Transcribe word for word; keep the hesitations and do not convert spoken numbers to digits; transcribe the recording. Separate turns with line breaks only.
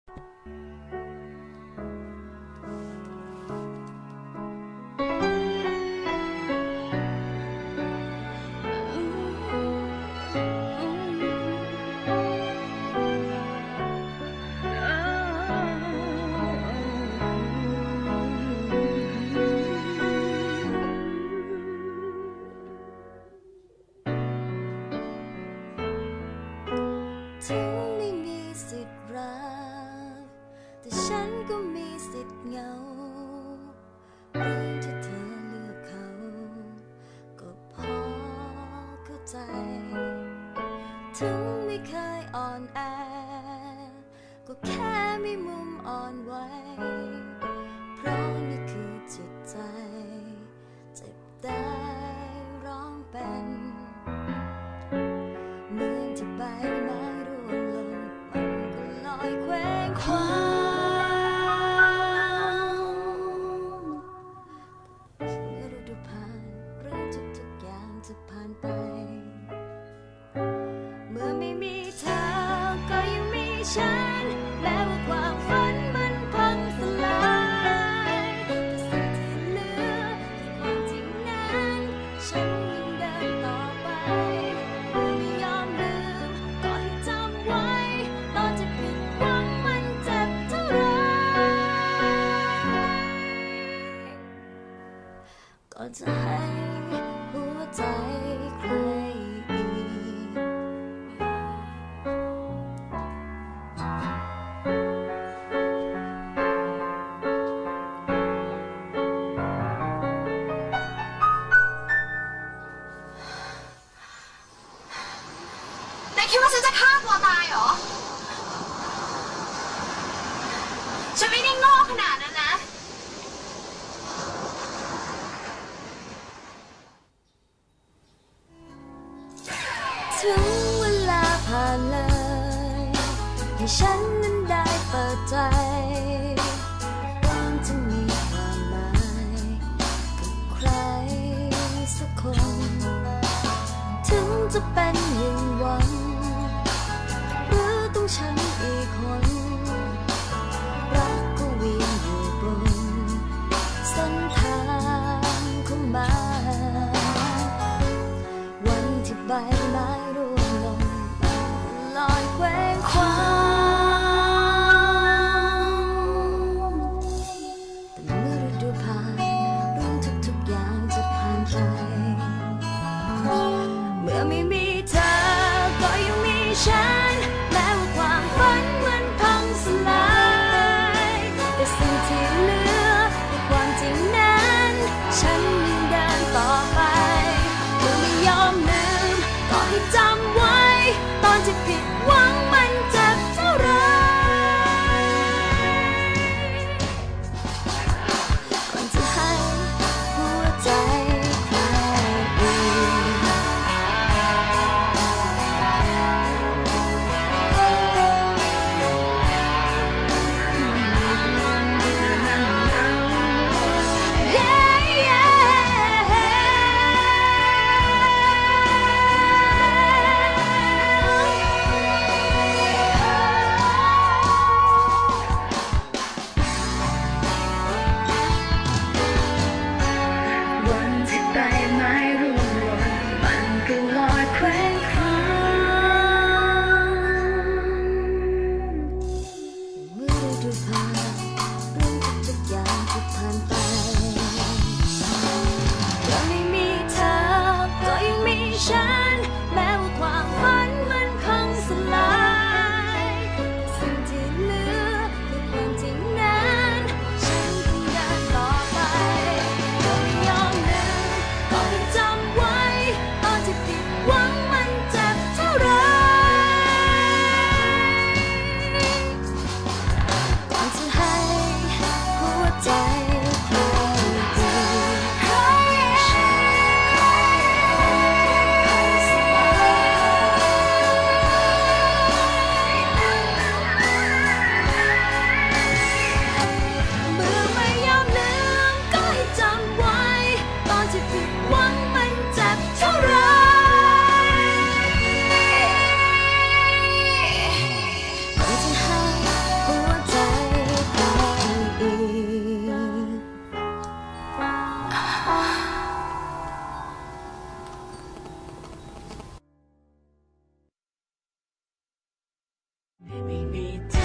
ถึงไม่มีสิทธิ์รักแต่ฉันก็มีสิทธิ์เหงาเรื่องที่เธอเลือกเขาก็พอเข้าใจถึงไม่เคยอ่อนแอก็แค่มีมุมอ่อนไหวเพราะนี่คือจิตใจเจ็บได้ร้องเป็นเหมือนที่ใบไม้ร่วงหล่นมันก็ลอยเคว้งคว้างเมื่อฤดูผ่านเรื่องทุกๆอย่างจะผ่านไปเมื่อไม่มีเธอก็ยังมีฉันแม้ว่าความฝันมันพังสลายแต่สิ่งที่เหลือคือความจริงนั้นฉันยังเดินต่อไปไม่ยอมลืมก็ให้จำไว้ตอนที่ผิดหวังมันเจ็บเท่าไรก่อนจะให้หัวใจใครอีก
นายคิดว่าฉันจะฆ่าตัวตายเหรอฉันไม่ได้โง่ขนาดนั้นนะ
ถึงเวลาผ่านเลยให้ฉันนั้นได้เปิดใจต้องจะมีความหมายกับใครสักคนถึงจะเป็นอย่างหวังหรือต้องฉันอีกคนรักก็เวียนอยู่บนเส้นทางของมันวันที่ใบไม้ร่วงลงมันลอยเคว้งคว้างแต่เมื่อฤดูผ่านเรื่องทุกๆอย่างจะผ่านไปเมื่อไม่มีเธอก็ยังมีฉันแม้ว่าความฝันมันพังสลายแต่สิ่งที่เหลือคือความจริงนั้นฉันยังเดินต่อไปเมื่อไม่ยอมลืมก็ให้จำไว้ตอนที่ผิดหวังมันเจ็บเท่าไรก่อนจะให้หัวใจใครอีก
ไม่มีท